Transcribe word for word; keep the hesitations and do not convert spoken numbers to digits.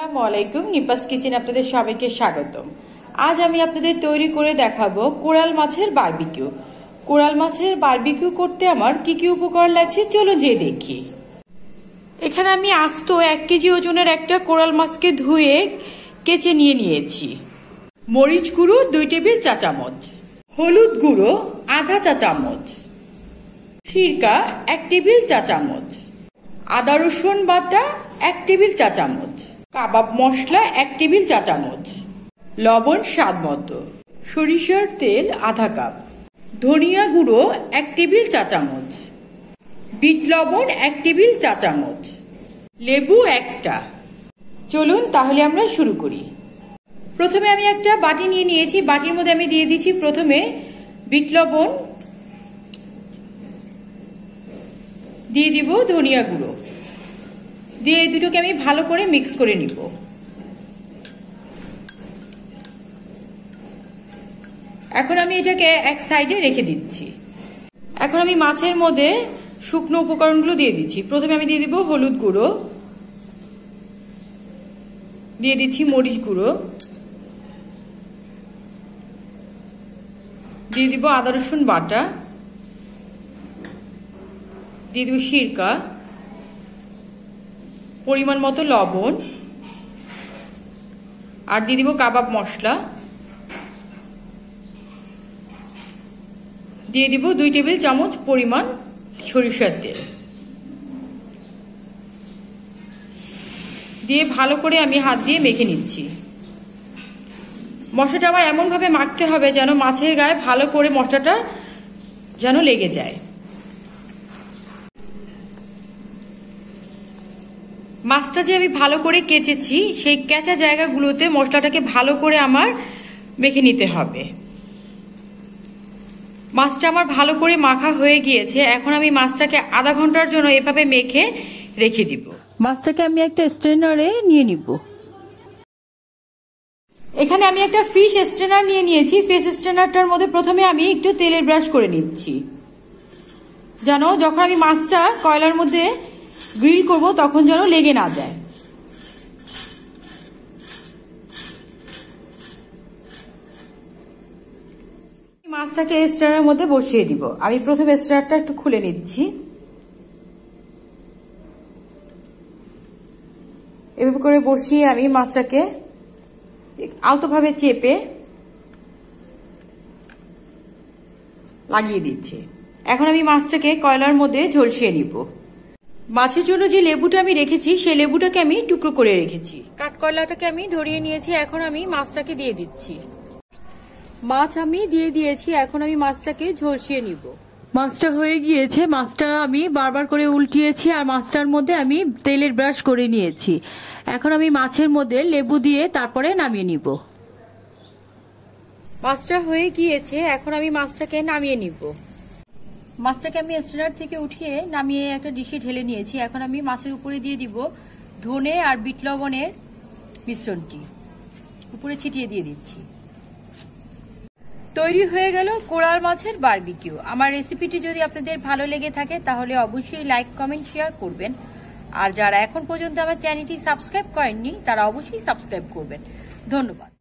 আসসালামু আলাইকুম, নিপাস কিচেন আপনাদের সবাইকে স্বাগতম। আজ আমি আপনাদের তৈরি করে দেখাবো কোরাল মাছের বারবিকিউ। কোরাল মাছের বারবিকিউ করতে আমার কি কি উপকরণ লাগছে চলো যে দেখি। এখানে আমি আস্ত এক কেজি ওজনের একটা কোরাল মাছকে ধুয়ে কেচে নিয়ে নিয়েছি। মরিচ গুঁড়ো দুই টেবিল চা চামচ, হলুদ গুঁড়ো আধা চা চামচ, সিরকা এক টেবিল চা চামচ, আদা রসুন বাটা এক টেবিল চা চামচ, কাবাব মশলা এক টেবিল চা চামচ, লবণ স্বাদ মতো, সরিষার তেল আধা কাপ, ধনিয়া গুঁড়ো এক টেবিল চা চামচ, বিট লবণ এক টেবিল চা চামচ, লেবু একটা। চলুন তাহলে আমরা শুরু করি। প্রথমে আমি একটা বাটি নিয়ে নিয়েছি, বাটির মধ্যে আমি দিয়ে দিচ্ছি প্রথমে বিট লবণ, দিয়ে দিব ধনিয়া গুঁড়ো, দিয়ে এই দুটোকে আমি ভালো করে মিক্স করে নিব। এখন আমি এটাকে এক সাইডে রেখে দিচ্ছি। এখন আমি মাছের মধ্যে শুকনো উপকরণগুলো দিয়ে দিচ্ছি। প্রথমে আমি দিয়ে দিব হলুদ গুঁড়ো, দিয়ে দিচ্ছি মরিচ গুঁড়ো, দিয়ে দিব আদা রসুন বাটা, দিয়ে দিব সিরকা, পরিমাণ মতো লবণ, আর দিয়ে দিব কাবাব মশলা, দিয়ে দিব দুই টেবিল চামচ পরিমাণ সরিষার তেল, দিয়ে ভালো করে আমি হাত দিয়ে মেখে নিচ্ছি। মশলাটা আমার এমন ভাবে মাখতে হবে যেন মাছের গায়ে ভালো করে মশলাটা যেন লেগে যায়। মাছটা যে আমি ভালো করে কেচেছি সেই কেঁচা জায়গাগুলোতে মশলাটাকে ভালো করে আমার মেখে নিতে হবে। মাছটা আমার ভালো করে মাখা হয়ে গিয়েছে। এখন আমি মাছটাকে আধা ঘন্টার জন্য এভাবে মেখে রেখে দিব। মাছটাকে আমি একটা স্ট্রেনারে নিয়ে নিব। এখানে আমি একটা ফিশ স্ট্রেনার নিয়ে নিয়েছি। ফিশ স্ট্রেনারটার মধ্যে প্রথমে আমি একটু তেলের ব্রাশ করে নিচ্ছি, যেন যখন আমি মাছটা কয়লার মধ্যে গ্রিল করব তখন যেন লেগে না যায়। মাছটাকে স্ট্রেনারের মধ্যে বসিয়ে দিব। আমি প্রথমে স্ট্রেনারটা একটু খুলে নিচ্ছি। এভাবে করে বসিয়ে আমি মাছটাকে আলতোভাবে চেপে লাগিয়ে দিচ্ছি। এখন আমি মাছটাকে কয়লার মধ্যে ঝলসিয়ে নিব। মাছের জন্য যে লেবুটা আমি রেখেছি সেই লেবুটাকে আমি টুকরো করে রেখেছি। কাঠকয়লাটাকে আমি ধরিয়ে নিয়েছি। এখন আমি মাছটাকে দিয়ে দিচ্ছি। মাছ আমি দিয়ে দিয়েছি। এখন আমি মাছটাকে ঝলসিয়ে নিব। মাছটা হয়ে গিয়েছে। মাছটা আমি বারবার করে উল্টিয়েছি আর মাছটার মধ্যে আমি তেলের ব্রাশ করে নিয়েছি। এখন আমি মাছের মধ্যে লেবু দিয়ে তারপরে নামিয়ে নিব। মাছটা হয়ে গিয়েছে। এখন আমি মাছটাকে নামিয়ে নিব। মাছটাকে আমি স্ট্রেনার থেকে উঠিয়ে নামিয়ে একটা ডিশে ঢেলে নিয়েছি। এখন আমি মাছের উপরে দিয়ে দিব ধনে আর বিট লবণের মিশ্রণটি, উপরে ছিটিয়ে দিয়ে দিচ্ছি। তৈরি হয়ে গেল কোরাল মাছের বারবিকিউ। আমার রেসিপিটি যদি আপনাদের ভালো লেগে থাকে তাহলে অবশ্যই লাইক কমেন্ট শেয়ার করবেন। আর যারা এখন পর্যন্ত আমার চ্যানেলটি সাবস্ক্রাইব করেননি তারা অবশ্যই সাবস্ক্রাইব করবেন। ধন্যবাদ।